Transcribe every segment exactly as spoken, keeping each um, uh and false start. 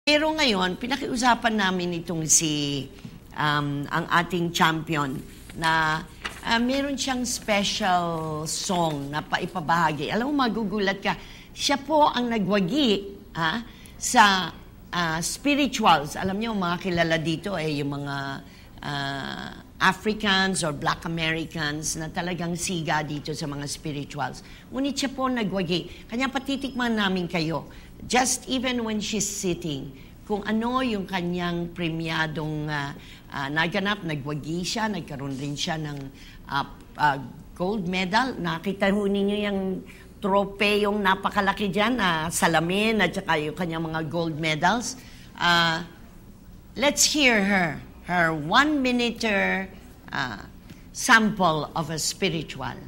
Pero ngayon, pinakiusapan namin itong si um, ang ating champion na uh, meron siyang special song na paipabahagi. Alam mo, magugulat ka. Siya po ang nagwagi ha, sa uh, spirituals. Alam niyo, mga kilala dito ay eh, yung mga uh, Africans or Black Americans na talagang siga dito sa mga spirituals. Ngunit siya po nagwagi. Kanya patitikman namin kayo. Just even when she's sitting, kung ano yung kanyang premiadong uh, uh, naganap, nagwagi siya, nagkaroon rin siya ng uh, uh, gold medal. Nakita ho ninyo yung tropeyong napakalaki dyan, uh, salamin at saka yung kanyang mga gold medals. Uh, let's hear her, her one-minute uh, sample of a spiritual.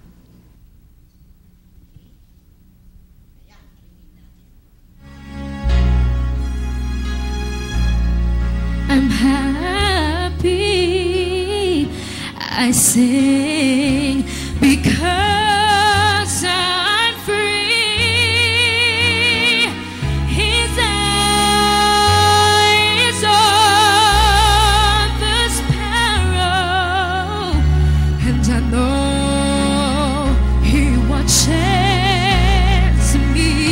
I'm happy, I sing because I'm free. His eyes on the sparrow, and I know he watches me.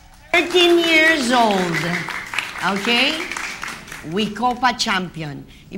thirteen years old. Okay? W C O P A champion.